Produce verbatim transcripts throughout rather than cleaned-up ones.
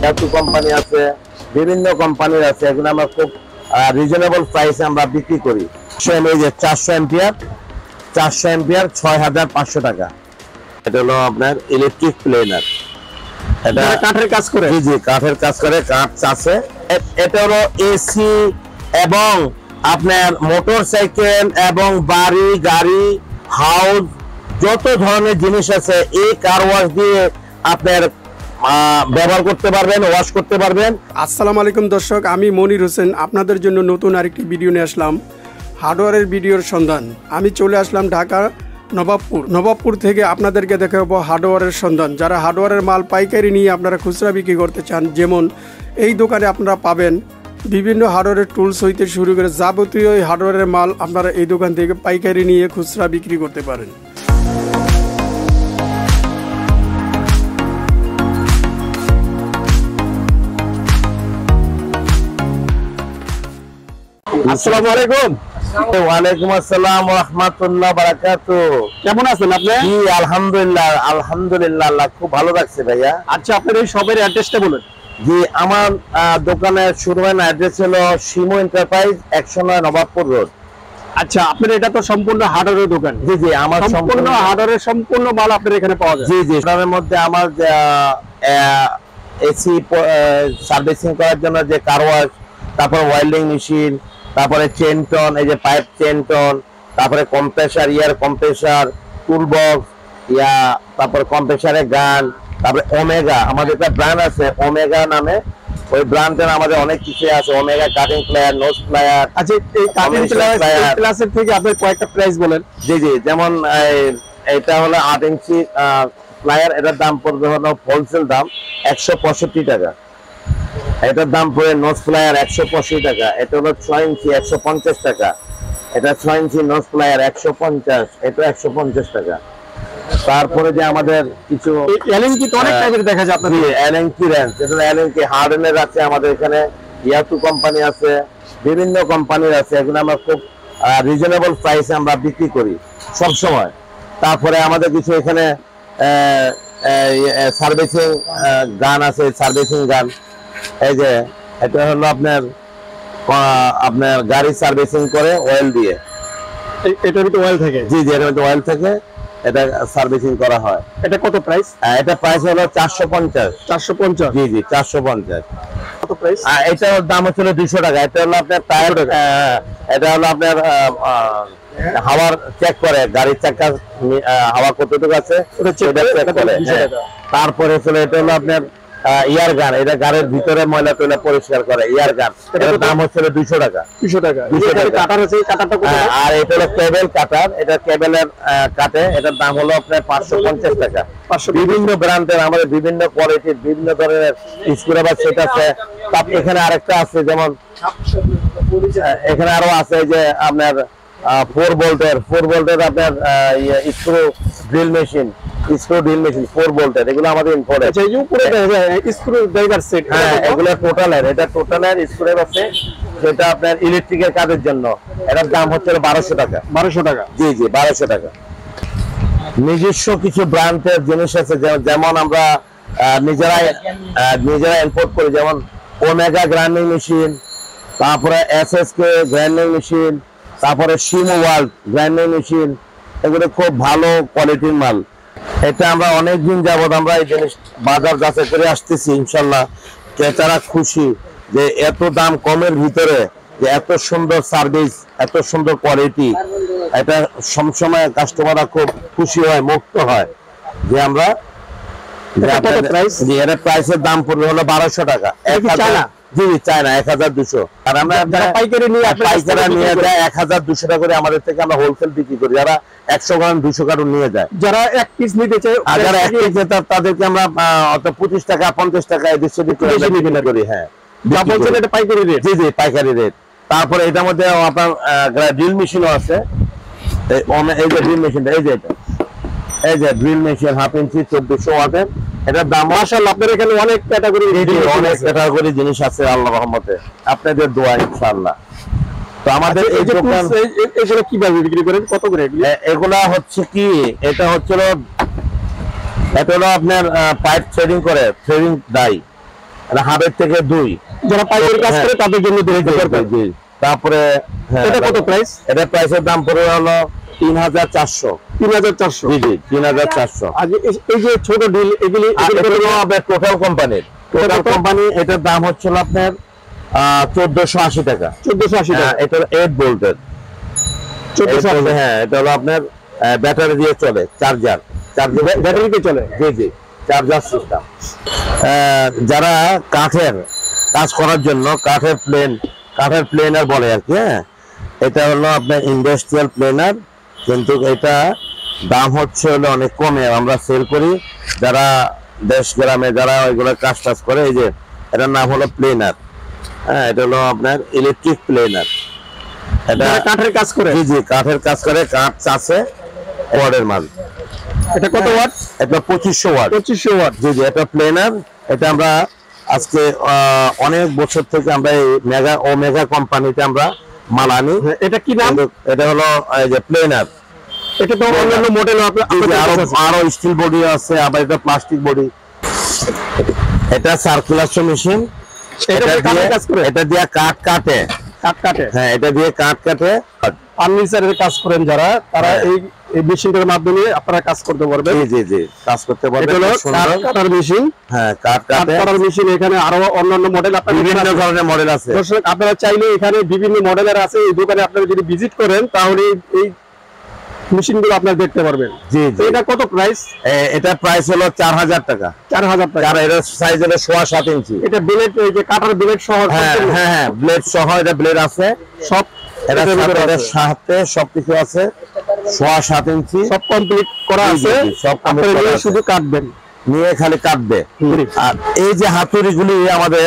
ইয়াতু company আছে, বিভিন্ন কোম্পানির আছে। এগুলো আমরা খুব রিজনেবল প্রাইসে আমরা বিক্রি করি। এই যে চারশো এম্পিয়ার চারশো এম্পিয়ার ছয় হাজার পাঁচশো টাকা। এটা হলো আপনার ইলেকট্রিক প্লেনার। এটা কাঠের কাজ করে। জি জি কাঠের কাজ করে, কাঠ আছে। এটা হলো এসি এবং আপনার মোটর সাইকেল এবং বাড়ি গাড়ি হাউস যত ধরনের জিনিস আছে এই কার ওয়াশ দিয়ে আপনার ব্যবহার করতে পারবেন, ওয়াশ করতে পারবেন। আসসালামু আলাইকুম দর্শক, আমি মনির হোসেন আপনাদের জন্য নতুন আরেকটি ভিডিও নিয়ে আসলাম। হার্ডওয়্যারের ভিডিওর সন্ধান। আমি চলে আসলাম ঢাকা নবাবপুর। নবাবপুর থেকে আপনাদেরকে দেখাবো হার্ডওয়্যারের সন্ধান। যারা হার্ডওয়্যারের মাল পাইকারি নিয়ে আপনারা খুচরা বিক্রি করতে চান, যেমন এই দোকানে আপনারা পাবেন বিভিন্ন হার্ডওয়্যারের টুলস হইতে শুরু করে যাবতীয় হার্ডওয়্যারের মাল আপনারা এই দোকান থেকে পাইকারি নিয়ে খুচরা বিক্রি করতে পারেন। আসসালামু আলাইকুম। ওয়ালাইকুম আসসালাম ওয়া রাহমাতুল্লাহি ওয়া বারাকাতুহু। কেমন আছেন আপনি? জি আলহামদুলিল্লাহ আলহামদুলিল্লাহ আল্লাহ খুব ভালো রাখছে ভাইয়া। আচ্ছা আপনার এই শপের অ্যাড্রেসটা বলুন। জি আমার দোকানের শোরুমের অ্যাড্রেস হলো শিমু এন্টারপ্রাইজ একশো নয় নবাবপুর রোড। আচ্ছা আপনার এটা তো সম্পূর্ণ হার্ডওয়্যারের দোকান। জি জি আমার সম্পূর্ণ হার্ডওয়্যারের সম্পূর্ণ মাল আপনার এখানে পাওয়া যায়। জি জি এর মধ্যে আমার এসি সার্ভিসিং করার জন্য যে কার ওয়াশ, তারপর ওয়েল্ডিং মেশিন, তারপরে চেনটন, এই যে পাইপ চেনটন, তারপরে compressor, air compressor, tool box, ইয়া তারপর কম্প্রেসারের গান, তারপরে ওমেগা আমাদের একটা ব্র্যান্ড আছে ওমেগা নামে, ওই ব্র্যান্ডের আমাদের অনেক কিছু আছে। Omega cutting plier, nose plier. আচ্ছা এই কাটিং প্লেয়ার ক্লাসের থেকে আপনি কয়েকটা প্রাইস বলেন। জি জি যেমন এটা হলো আট ইঞ্চি প্লেয়ার, এটার দাম পড়বে হলো হোলসেল দাম একশো পঁয়ষট্টি টাকা। এটার দাম পড়ে নোজ প্লায়ার একশো পঁয়ষট্টি টাকা। এটা হলো ছয় ইঞ্চি একশো পঞ্চাশ টাকা। এটা ছয় ইঞ্চি নোজ প্লায়ার একশো পঞ্চাশ, এটা একশো পঞ্চাশ টাকা। তারপরে যে আমাদের কিছু এলএনকি তো অনেক টাইপের দেখা যায় আপনাদের। এলএনকি রেঞ্জ, এটা এলএনকি হার্ডওয়্যার আছে আমাদের এখানে, ইয়াতু কোম্পানি আছে, বিভিন্ন কোম্পানির আছে। এগুলো আমরা খুব রিজনেবল প্রাইসে আমরা বিক্রি করি সব সময়। তারপরে আমাদের কিছু এখানে সার্ভিসিং গান আছে, সার্ভিসিং গান। এই যে এটা হলো আপনার আপনার গাড়ি সার্ভিসিং করে অয়েল দিয়ে। এটার ভিতরে অয়েল থাকে? জি জি এটার ভিতরে অয়েল থাকে, এটা সার্ভিসিং করা হয়। এটা কত প্রাইস? এটা প্রাইস হলো চারশো পঞ্চাশ। চারশো পঞ্চাশ? জি জি চারশো পঞ্চাশ। কত প্রাইস? এটার দাম হচ্ছে দুইশো টাকা। এটা হলো আপনার টায়ার, এটা হলো আপনার হাওয়ার চেক করে, গাড়ির চাকা হাওয়া কতটুকু আছে তারপরে চলে। এটা হলো আপনার ইয়ার গান, এটা গাড়ির ভিতরে ময়লা টয়লা পরিষ্কার করে, ইয়ার গান। এটার দাম হচ্ছে দুইশো টাকা। দুইশো টাকা। কাটার আছে, কাটারটা কত? আর এটা হলো কেবল কাটার, এটা কেবলের কাটে, এটার দাম হলো আপনার পাঁচশো পঞ্চাশ টাকা। বিভিন্ন ব্র্যান্ডের আমাদের বিভিন্ন কোয়ালিটির বিভিন্ন ধরনের স্ক্রুড্রাইভার সেট আছে। এখানে আরেকটা আছে, যেমন এখানে আরো আছে যে আপনার ফোর ভোল্টের ফোর ভোল্টের আপনার screw drill machine, screw drill machine four ভোল্টের, এগুলো আমাদের ইম্পোর্টেড। আচ্ছা এই উপরে স্ক্রু ড্রাইভার সেট, হ্যাঁ এগুলো টোটালের, এটা টোটালের স্ক্রুড্রাইভার সেট, যেটা আপনার ইলেকট্রিকের কাজের জন্য। এটার দাম হচ্ছে বারোশো টাকা। বারোশো টাকা? জি জি বারোশো টাকা। নিজস্ব কিছু ব্র্যান্ডের জিনিস আছে, যেমন আমরা নিজেরাই নিজেরা ইম্পোর্ট করি, যেমন ওমেগা গ্রাইন্ডিং মেশিন, তারপরে এসএসকে গ্রাইন্ডিং মেশিন, তারপরে শিমু ওয়ার্ল্ড গ্রাইন্ডিং মেশিন। এগুলো খুব ভালো কোয়ালিটির মাল। এটা আমরা অনেকদিন যাবত আমরা এই জিনিস বাজার যাচাই করে আসতেছি। ইনশাল্লাহ ক্রেতারা খুশি যে এত দাম কমের ভিতরে যে এত সুন্দর সার্ভিস, এত সুন্দর কোয়ালিটি। এটা সবসময় কাস্টমাররা খুব খুশি হয়, মুক্ত হয় যে আমরা প্রাইসের দাম পড়বে হলো বারোশো টাকা। জি চাই না এক হাজার দুশো। আর আমরা পাইকারি নিয়ে পাইকারা নিয়ে যায় এক হাজার দুশো টাকা করে আমাদের থেকে আমরা হোলসেল বিক্রি করি। যারা একশো গ্রাম দুশো কার্টুন নিয়ে যায়, যারা এক পিস নিতে চায়, যারা এক পিস তাদেরকে আমরা পঁচিশ টাকা পঞ্চাশ টাকা এদেশে বিক্রি করি। হ্যাঁ এটা পাইকারি রেট। জি জি পাইকারি রেট। তারপরে এটার মধ্যে আপনার ড্রিল মেশিনও আছে। এই যে ড্রিল মেশিনটা, এই যে এটা এই যে ড্রিল মেশিন হাফ ইঞ্চি চোদ্দশো ওয়াটের। এটার দাম মাশাআল্লাহ আপনাদের এখানে অনেক ক্যাটাগরি অনেক ক্যাটাগরি জিনিস আছে আল্লাহর রহমতে, আপনাদের দোয়া ইনশাআল্লাহ। তো আমাদের এই দোকান এগুলো কিভাবে বিক্রি করেন, কত করে? এগুলা হচ্ছে কি, এটা হচ্ছিল এটা হলো আপনার পাইপ থ্রেডিং করে, থ্রেডিং ডাই। হাফের থেকে দুই। যারা পাইকারি কাজ করে তাদের জন্য দুই হাজার টাকা। জি। তারপরে এটা কত প্রাইস? এটা প্রাইসের দাম পড়ে হলো তিন হাজার চারশো। তিন হাজার চারশো। জি জি তিন হাজার চারশো। আর এই যে ছোট ডিল এগুলি টোটাল কোম্পানির টোটাল কোম্পানি এটার দাম হচ্ছিল আপনার চোদ্দশো আশি টাকা। চোদ্দশো আশি টাকা। এটা এইট ভোল্টের চোদ্দশো। হ্যাঁ এটা হলো আপনার ব্যাটারি দিয়ে চলে, চার্জার চার্জার ব্যাটারিতে চলে। জি জি চার্জার সিস্টেম। যারা কাঠের কাজ করার জন্য কাঠের প্লেন কাঠের প্লেনার বলে আর কি। হ্যাঁ এটা হলো আপনার ইন্ডাস্ট্রিয়াল প্লেনার, কিন্তু এটা দাম হচ্ছে হলো অনেক কমে আমরা সেল করি। যারা দেশ গ্রামে যারা ওইগুলো কাজ টাজ করে, এই যে এটার নাম হলো প্লেনার। হ্যাঁ এটা হলো আপনার ইলেকট্রিক প্লেনার। এটা কাঠের কাজ করে। জি জি কাঠের কাজ করে, কাঠ চাষে ওয়ার্ডের মাল। এটা কত ওয়াট? এটা পঁচিশশো ওয়াট। পঁচিশশো ওয়াট। জি জি এটা প্লেনার। এটা আমরা আজকে অনেক বছর থেকে আমরা এই মেগা ও মেগা কোম্পানিতে আমরা মাল আনি। এটা কি নাম? এটা হলো এই যে প্লেনার। এটা তো অন্যান্য মডেল আরো আরো স্টিল বডি আছে, আবার এটা প্লাস্টিক বডি। এটা সার্কুলার মেশিন। এটা দিয়ে কাঠ কাটে কাঠ কাটে। হ্যাঁ এটা দিয়ে কাঠ কাটে। ফার্নিচারের কাজ করেন যারা, তারা এই এই মেশিনটার মাধ্যমে আপনারা কাজ করতে পারবেন। জি জি জি কাজ করতে পারবেন। এটা হলো কাঠ কাটার মেশিন। হ্যাঁ কাঠ কাটার মেশিন। এখানে আরো অন্যান্য মডেল আপনারা বিভিন্ন ধরনের মডেল আছে। দর্শক আপনারা চাইলে এখানে বিভিন্ন মডেলের আছে, এই দোকানে আপনারা যদি ভিজিট করেন তাহলে এই মেশিনগুলো আপনারা দেখতে পারবেন। জি জি। এটা কত প্রাইস? এটা প্রাইস হলো চার হাজার টাকা। চার হাজার টাকা। আর এর সাইজ হলো সোয়া সাত ইঞ্চি। এটা ব্লেড, এই যে কাটার ব্লেড সহ। হ্যাঁ হ্যাঁ হ্যাঁ ব্লেড সহ। এটা ব্লেড আছে সব, এটা সাথে সবকিছু আছে। সোয়া সাত ইঞ্চি সব কমপ্লিট করা আছে। সব আপনারা শুধু কাটবেন, নিয়ে খালি কাটবে। আর এই যে হাতুড়িগুলি আমাদের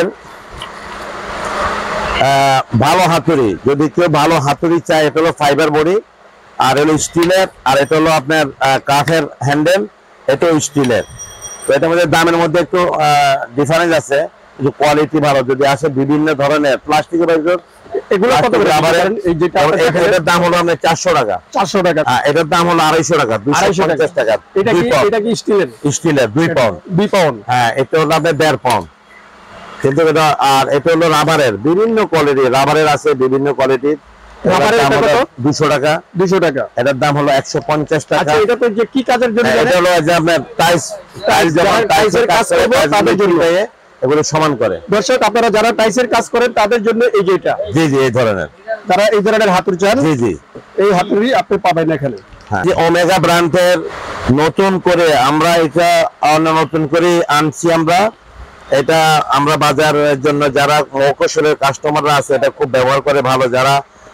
ভালো হাতুড়ি, যদি কেউ ভালো হাতুড়ি চায়, এটা হলো ফাইবার বডি, আর হলো স্টিলের, আর এটা হলো আপনার কাঠের হ্যান্ডেল, এটাও স্টিলের। তো এটার মধ্যে দামের মধ্যে একটু ডিফারেন্স আছে, কিন্তু কোয়ালিটি ভালো। যদি আসে বিভিন্ন ধরনের প্লাস্টিকের এগুলো কত করে? এটার দাম হলো আপনার চারশো টাকা। চারশো টাকা। এটার দাম হলো আড়াইশো টাকা। দুইশো পঞ্চাশ টাকা। এটা কি এটা কি স্টিলের? স্টিলের দুই পাউন্ড। দুই পাউন্ড। হ্যাঁ এটা হলো আপনার দেড় পাউন্ড। কিন্তু এটা আর এটা হলো রাবারের, বিভিন্ন কোয়ালিটি রাবারের আছে, বিভিন্ন কোয়ালিটির। রাবারের দাম হলো দুইশো টাকা। দুইশো টাকা। এটার দাম হলো একশো পঞ্চাশ টাকা। আচ্ছা এটা তো যে কি কাজের জন্য? এটা হলো যে আপনার টাইলস টাইলস যেমন টাইলসের কাজ করে তাদের জন্য এগুলো সমান করে। দর্শক আপনারা যারা টাইলসের কাজ করেন তাদের জন্য এই যে এটা। জি জি এই ধরনের, যারা এই ধরনের হাতুড়ি চান, জি জি এই হাতুড়ি আপনি পাবেন এখানে। যে ওমেগা ব্র্যান্ডের নতুন করে আমরা এটা নতুন করে আনছি আমরা। এটা আমরা বাজারের জন্য যারা মফস্বলের কাস্টমাররা আছে এটা খুব ব্যবহার করে ভালো। যারা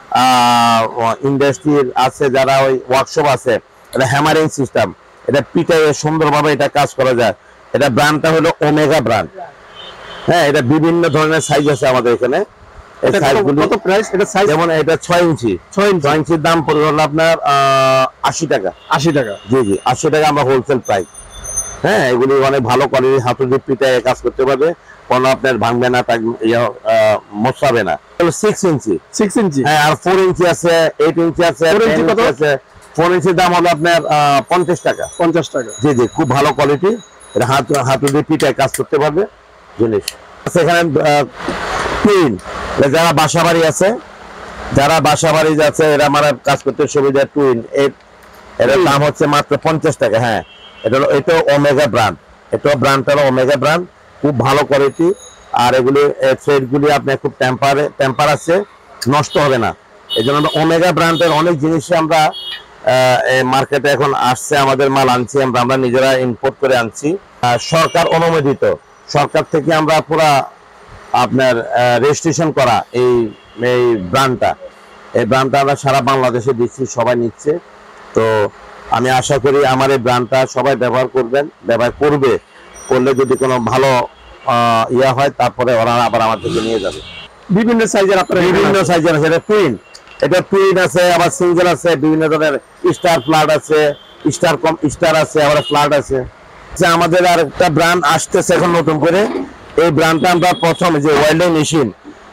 ইন্ডাস্ট্রির আছে, যারা ওই ওয়ার্কশপ আছে, এটা হ্যামারিং সিস্টেম, এটা পিটাইয়ে সুন্দরভাবে এটা কাজ করা যায়। এটা ব্র্যান্ডটা হলো ওমেগা ব্র্যান্ড। হ্যাঁ এটা বিভিন্ন ধরনের সাইজ আছে আমাদের এখানে। এই সাইজগুলো কত প্রাইস? এটা সাইজ যেমন এটা ছয় ইঞ্চি। ছয় ইঞ্চির দাম পড়বে হলো আপনার আশি টাকা। আশি টাকা। জি জি আশি টাকা আমরা হোলসেল প্রাইস। হ্যাঁ এগুলি অনেক ভালো কোয়ালিটির হাতুড়ি, পিটায় কাজ করতে পারবে, কোনো আপনার ভাঙবে না, মশাবে না। Six inch. Six inch. হ্যাঁ আর ফোর ইঞ্চি আছে, এইট ইঞ্চি আছে, আছে। ফোর ইঞ্চির দাম হলো আপনার পঞ্চাশ টাকা। পঞ্চাশ টাকা। জি জি খুব ভালো কোয়ালিটি। এটা হাত হাতুড়ি পিটায় কাজ করতে পারবে জিনিস। সেখানে টুইন, যারা বাসা বাড়ি আছে, যারা বাসা বাড়ি যাচ্ছে এরা আমার কাজ করতে সুবিধা। টুইন এর দাম হচ্ছে মাত্র পঞ্চাশ টাকা। হ্যাঁ এটা হলো এটা ওমেগা ব্র্যান্ড। এটা ব্র্যান্ডটা হলো ওমেগা ব্র্যান্ড, খুব ভালো কোয়ালিটি। আর এগুলি থ্রেডগুলি আপনার খুব টেম্পারে টেম্পার আছে, নষ্ট হবে না। এই জন্য ওমেগা ব্র্যান্ডের অনেক জিনিসই আমরা মার্কেটে এখন আসছে, আমাদের মাল আনছি আমরা, আমরা নিজেরা ইম্পোর্ট করে আনছি। সরকার অনুমোদিত, সরকার থেকে আমরা পুরা আপনার রেজিস্ট্রেশন করা এই এই ব্র্যান্ডটা। এই ব্র্যান্ডটা আমরা সারা বাংলাদেশে দিচ্ছি, সবাই নিচ্ছে। তো আমি আশা করি আমার এই ব্র্যান্ডটা সবাই ব্যবহার করবেন, ব্যবহার করবে। করলে যদি কোনো ভালো ইয়া হয় তারপরে ওরা আবার আমার থেকে নিয়ে যাবে। বিভিন্ন সাইজের আপনার বিভিন্ন সাইজের আছে। এটা টুইন, এটা টুইন আছে, আবার সিঙ্গেল আছে, বিভিন্ন ধরনের স্টার ফ্ল্যাট আছে, স্টার কম স্টার আছে, আবার ফ্ল্যাট আছে। আমাদের আর একটা ব্র্যান্ড আসতেছে এখন নতুন করে। এই ব্র্যান্ডটা আমরা প্রথম যে ওয়েল্ডিং মেশিন,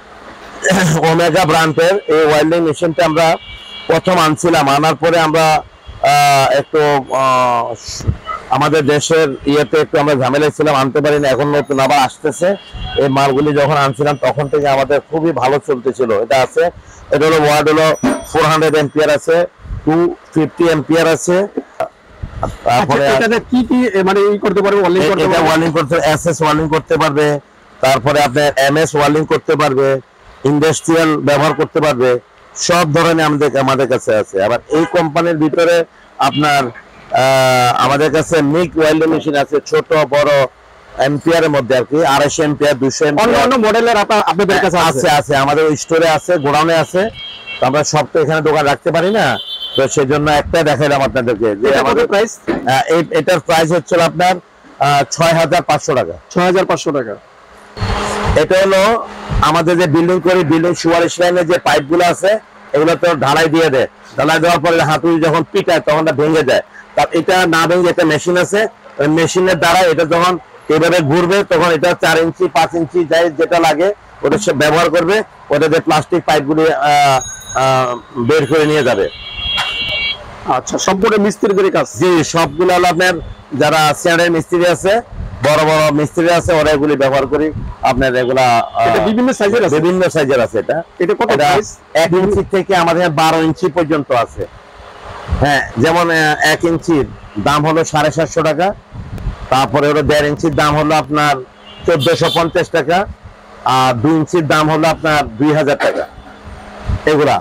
ওমেগা ব্র্যান্ডের এই ওয়েল্ডিং মেশিনটা আমরা প্রথম আনছিলাম। আনার পরে আমরা একটু আমাদের দেশের ইয়েতে একটু আমরা ঝামেলায় ছিলাম, আনতে পারি না, এখন নতুন আবার আসতেছে। এই মালগুলি যখন আনছিলাম তখন থেকে আমাদের খুবই ভালো চলতেছিল। এটা আছে, এটা হলো ওয়াট হলো ফোর হান্ড্রেড এম্পিয়ার আছে, টু ফিফটি এম্পিয়ার আছে। তারপরে এটাতে কি কি মানে ই করতে পারবে, ওয়ার্লিং করতে এটা পারবে? ওয়ার্লিং করতে এসএস ওয়ার্লিং করতে পারবে, তারপরে আপনার এমএস ওয়ার্লিং করতে পারবে, ইন্ডাস্ট্রিয়াল ব্যবহার করতে পারবে, সব ধরনের আমাদের আমাদের কাছে আছে। আবার এই কোম্পানির ভিতরে আপনার আহ, আমাদের কাছে মিক ওয়েল্ডিং মেশিন আছে, ছোট বড় এম্পিয়ারের মধ্যে আর কি, আড়াইশো এম্পিয়ার, দুশো অন্য এম্পিয়ার অন্য মডেলের আপনাদের কাছে আছে? আছে আছে আমাদের স্টোরে আছে, গোডাউনে আছে। তো আমরা সব তো এখানে দোকান রাখতে পারি না, তো সেজন্য একটা দেখাইলাম আপনাদেরকে যে এটা কত আমাদের প্রাইস? আহ, এই এটার প্রাইস হচ্ছে আপনার ছয় হাজার পাঁচশো টাকা। ছয় হাজার পাঁচশো টাকা। এটা হলো আমাদের যে বিল্ডিং করি, বিল্ডিং সুয়ারিশ লাইনের যে পাইপ গুলো আছে এগুলো তো ঢালাই দিয়ে দেয়, ঢালাই দেওয়ার পরে হাতুড়ি যখন পিটায় তখন ভেঙে যায়। তার এটা না ভেঙে একটা মেশিন আছে, ওই মেশিনের দ্বারা এটা যখন এভাবে ঘুরবে তখন এটা চার ইঞ্চি পাঁচ ইঞ্চি যাই যেটা লাগে ওটা সে ব্যবহার করবে, ওটা যে প্লাস্টিক পাইপ গুলি বের করে নিয়ে যাবে। আচ্ছা, সম্পূর্ণ মিস্ত্রিদের কাজ? জি, সবগুলো হলো আপনার যারা সিয়ারের মিস্ত্রি আছে, বড় বড় মিস্ত্রি আছে, ওরা এগুলি ব্যবহার করি। আপনার এগুলা এটা বিভিন্ন সাইজের আছে? বিভিন্ন সাইজের আছে। এটা এটা কত প্রাইস? এক ইঞ্চি থেকে আমাদের বারো ইঞ্চি পর্যন্ত আছে। হ্যাঁ, যেমন আহ, এক ইঞ্চির দাম হলো সাড়ে সাতশো টাকা, তারপরে হলো দেড় ইঞ্চির দাম হলো আপনার চোদ্দশো পঞ্চাশ টাকা, আর দুই ইঞ্চির দাম হলো আপনার দুই হাজার টাকা এগুলা।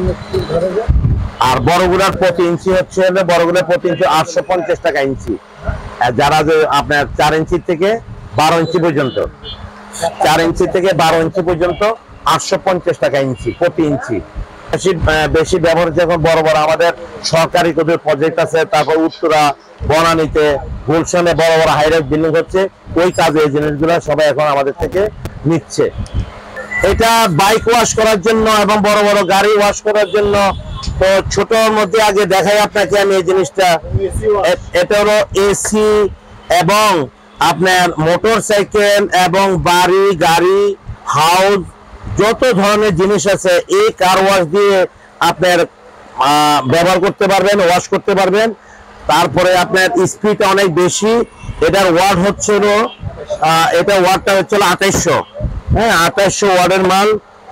আর বড়গুলার প্রতি ইঞ্চি হচ্ছে বড়গুলার প্রতি ইঞ্চি আটশো পঞ্চাশ টাকা ইঞ্চি। আর যারা যে আপনার চার ইঞ্চি থেকে বারো ইঞ্চি পর্যন্ত, চার ইঞ্চি থেকে বারো ইঞ্চি পর্যন্ত আটশো পঞ্চাশ টাকা ইঞ্চি প্রতি ইঞ্চি। বেশি বেশি ব্যবহার যখন বড় বড় আমাদের সরকারি কোথাও প্রজেক্ট আছে, তারপর উত্তরা, বনানীতে, গুলশানে বড় বড় হাইরাইজ বিল্ডিং হচ্ছে, ওই কাজে এই জিনিসগুলো সবাই এখন আমাদের থেকে নিচ্ছে। এটা বাইক ওয়াশ করার জন্য এবং বড় বড় গাড়ি ওয়াশ করার জন্য। তো ছোটর মধ্যে আগে দেখাই আপনাকে আমি এই জিনিসটা। এটা হলো এসি এবং আপনার মোটর সাইকেল এবং বাড়ি গাড়ি হাউস যত ধরনের জিনিস আছে এই কার ওয়াশ দিয়ে আপনার ব্যবহার করতে পারবেন, ওয়াশ করতে পারবেন। তারপরে আপনার স্পিড অনেক বেশি, এটার ওয়াট হচ্ছে এটা ওয়াটটা হচ্ছে আঠাইশশো, হ্যাঁ আঠাইশশো ওয়াটের মাল।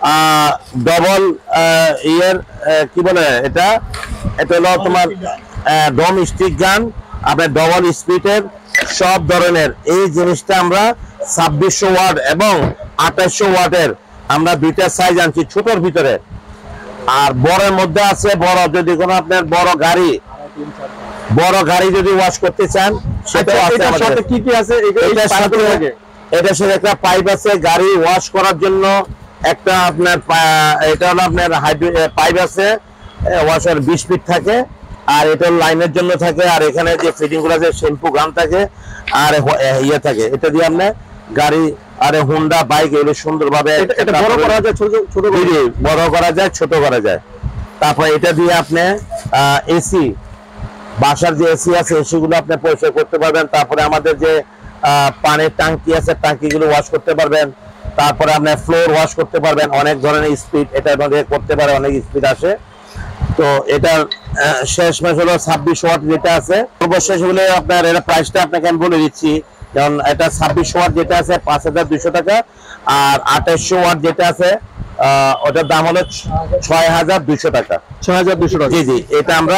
ডবল ইয়ের কি বলে এটা, এটা হলো তোমার ডোম স্টিক গান, আপনার ডবল স্পিডের সব ধরনের এই জিনিসটা আমরা ছাব্বিশশো ওয়াট এবং আঠাইশশো ওয়াটের আমরা দুইটা সাইজ আনছি ছোটর ভিতরে। আর বড়ের মধ্যে আছে বড়, যদি কোনো আপনার বড় গাড়ি বড় গাড়ি যদি ওয়াশ করতে চান সেটাও আছে আমাদের সাথে। কি কি আছে এটার সাথে? এটার সাথে একটা পাইপ আছে গাড়ি ওয়াশ করার জন্য, একটা আপনার এটা হলো আপনার পাইপ আছে ওয়াশার বিশ ফিট থাকে, আর এটা লাইনের জন্য থাকে, আর এখানে যে ফিটিং গুলো আছে শ্যাম্পু গান থাকে, আর ইয়ে থাকে, এটা দিয়ে আপনি গাড়ি আর হুন্ডা বাইক এগুলো সুন্দরভাবে বড় করা যায়, ছোট ছোট বড় করা যায়, ছোট করা যায়। তারপর এটা দিয়ে আপনি এসি বাসার যে এসি আছে এসি গুলো আপনি পরিষ্কার করতে পারবেন। তারপরে আমাদের যে পানির ট্যাঙ্কি আছে ট্যাঙ্কি গুলো ওয়াশ করতে পারবেন। তারপরে আপনি ফ্লোর ওয়াশ করতে পারবেন, অনেক ধরনের স্পিড এটার মধ্যে করতে পারে, অনেক স্পিড আসে। তো এটার শেষ মাস হলো ছাব্বিশ ওয়াট যেটা আছে, সর্বশেষ হলে আপনার এটা প্রাইসটা আপনাকে আমি বলে দিচ্ছি। যেমন এটা ছাব্বিশ ওয়াট যেটা আছে পাঁচ হাজার দুইশো টাকা, আর আঠাইশশো ওয়াট যেটা আছে ওটার দাম হলো ছয় হাজার দুইশো টাকা। ছয় হাজার দুইশো টাকা? জি জি, এটা আমরা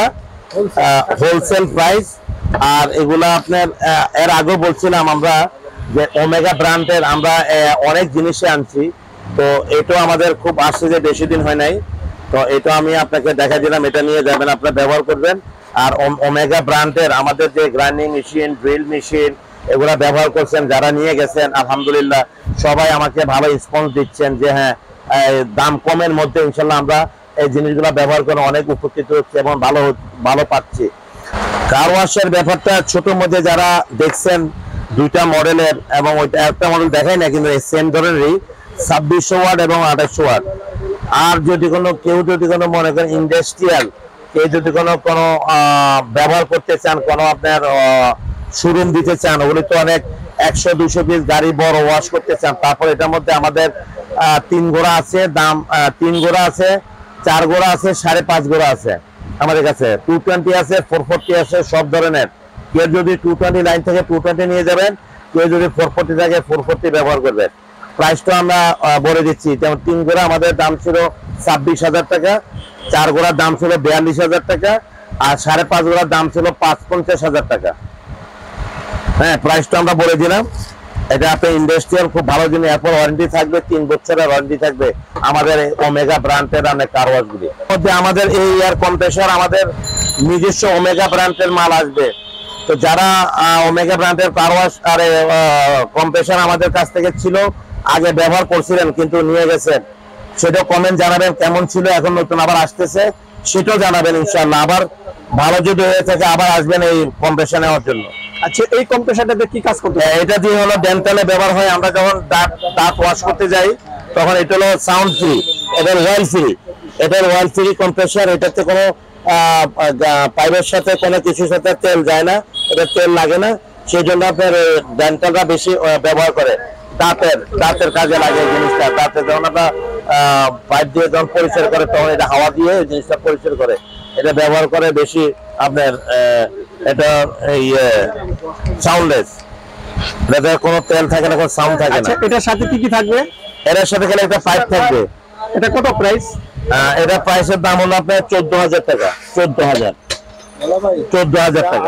হোলসেল প্রাইস। আর এগুলা আপনার এর আগেও বলছিলাম আমরা যে ওমেগা ব্র্যান্ডের আমরা অনেক জিনিসে আনছি, তো এটাও আমাদের খুব আসছে যে বেশি দিন হয় নাই, তো এটা আমি আপনাকে দেখা দিলাম, এটা নিয়ে যাবেন আপনারা ব্যবহার করবেন। আর ওমেগা ব্র্যান্ডের আমাদের যে গ্রাইন্ডিং মেশিন, ড্রিল মেশিন এগুলা ব্যবহার করছেন, যারা নিয়ে গেছেন আলহামদুলিল্লাহ সবাই আমাকে ভালো রেসপন্স দিচ্ছেন যে হ্যাঁ দাম কমের মধ্যে ইনশাল্লাহ আমরা এই জিনিসগুলো ব্যবহার করে অনেক উপকৃত হচ্ছে এবং ভালো ভালো পাচ্ছি। কার ওয়াশের ব্যাপারটা ছোটোর মধ্যে যারা দেখছেন দুইটা মডেলের, এবং ওইটা একটা মডেল দেখাই না কিন্তু সেম ধরনেরই ছাব্বিশশো ওয়াট এবং আঠাশশো ওয়াট। আর যদি কোনো কেউ যদি কোনো মনে করেন ইন্ডাস্ট্রিয়াল কেউ যদি কোনো কোনো ব্যবহার করতে চান, কোনো আপনার শোরুম দিতে চান, ওগুলি তো অনেক একশো দুইশো পিস গাড়ি বড় ওয়াশ করতে চান, তারপর এটার মধ্যে আমাদের তিন গোড়া আছে, দাম তিন গোড়া আছে, চার গোড়া আছে, সাড়ে পাঁচ গোড়া আছে আমাদের কাছে, টু টোয়েন্টি আছে, ফোর ফোরটি আছে, সব ধরনের কেউ যদি টু টোয়েন্টি লাইন থেকে টু টোয়েন্টি নিয়ে যাবেন, কেউ যদি ফোর ফোরটি থাকে ফোর ফোরটি ব্যবহার করবেন। প্রাইসটা আমরা আহ, বলে দিচ্ছি। যেমন তিন গোড়া আমাদের দাম ছিল ছাব্বিশ হাজার টাকা, চার গোড়ার দাম ছিল বিয়াল্লিশ হাজার টাকা, আর সাড়ে পাঁচ গোড়ার দাম ছিল পাঁচ পঞ্চাশ হাজার টাকা। হ্যাঁ, প্রাইসটা আমরা বলে দিলাম। এটা আপনি ইন্ডাস্ট্রিয়াল খুব ভালো জিনিস, এরপর ওয়ারেন্টি থাকবে, তিন বছরের ওয়ারেন্টি থাকবে আমাদের ওমেগা ব্র্যান্ডের অনেক কার ওয়াশগুলি মধ্যে। আমাদের এই এয়ার কম্প্রেসার আমাদের নিজস্ব ওমেগা ব্র্যান্ডের মাল আসবে। তো যারা ওমেগা ব্র্যান্ডের কার ওয়াশ আর কম্প্রেসার আমাদের কাছ থেকে ছিল, আগে ব্যবহার করছিলেন কিন্তু নিয়ে গেছেন, সেটাও কমেন্ট জানাবেন কেমন ছিল। এখন নতুন আবার আসতেছে, সেটাও জানাবেন ইনশাআল্লাহ। আবার ভালো যদি হয়ে থাকে আবার আসবেন এই কম্প্রেসার নেওয়ার জন্য। আচ্ছা, এই কম্প্রেসারটাতে কি কাজ করতে হয়? এটা দিয়ে হলো ডেন্টালে ব্যবহার হয়। আমরা যখন দাঁত দাঁত ওয়াশ করতে যাই তখন এটা হলো সাউন্ড ফ্রি, এটার অয়েল ফ্রি, এটার অয়েল ফ্রি কম্প্রেসার। এটাতে কোনো পাইপের সাথে কোনো কিছুর সাথে তেল যায় না, এটা তেল লাগে না। সেই জন্য আপনার ডেন্টালরা বেশি ব্যবহার করে, দাঁতের দাঁতের কাজে লাগে এই জিনিসটা। দাঁতে যখন আমরা পাইপ দিয়ে যখন পরিষ্কার করে তখন এটা হাওয়া দিয়ে এই জিনিসটা পরিষ্কার করে, এটা ব্যবহার করে বেশি আপনার। এটা এই সাউন্ডলেস, এটাতে কোনো তেল থাকে না, কোনো সাউন্ড থাকে না। এটার সাথে কি কি থাকবে? এর সাথে গেলে একটা পাইপ থাকবে। এটা কত প্রাইস? এটা প্রাইসের দাম হলো আপনার চোদ্দ হাজার টাকা। চোদ্দ হাজার চোদ্দ হাজার টাকা,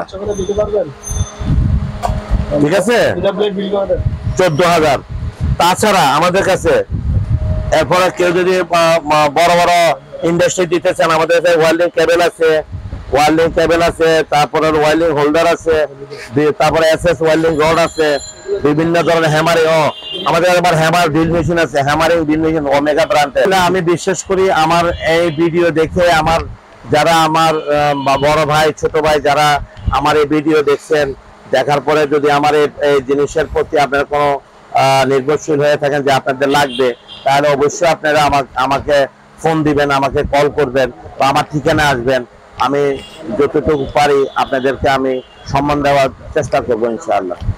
ঠিক আছে, চোদ্দ হাজার। তাছাড়া আমাদের কাছে এরপরে কেউ যদি বড় বড় ইন্ডাস্ট্রি দিতে চান, আমাদের কাছে ওয়েল্ডিং কেবল আছে, ওয়েল্ডিং কেবল আছে, তারপরে ওয়েল্ডিং হোল্ডার আছে, তারপরে এসএস ওয়েল্ডিং রড আছে, বিভিন্ন ধরনের হ্যামারিং, ও আমাদের আবার হ্যামার ড্রিল মেশিন আছে, হ্যামারিং ড্রিল মেশিন ওমেগা ব্র্যান্ডের। আমি বিশ্বাস করি আমার এই ভিডিও দেখে আমার যারা আমার বড় ভাই ছোট ভাই যারা আমার এই ভিডিও দেখছেন, দেখার পরে যদি আমার এই জিনিসের প্রতি আপনারা কোনো নির্ভরশীল হয়ে থাকেন যে আপনাদের লাগবে, তাহলে অবশ্যই আপনারা আমাকে ফোন দিবেন, আমাকে কল করবেন বা আমার ঠিকানা আসবেন। আমি যতটুকু পারি আপনাদেরকে আমি সম্মান দেওয়ার চেষ্টা করবো ইনশাআল্লাহ।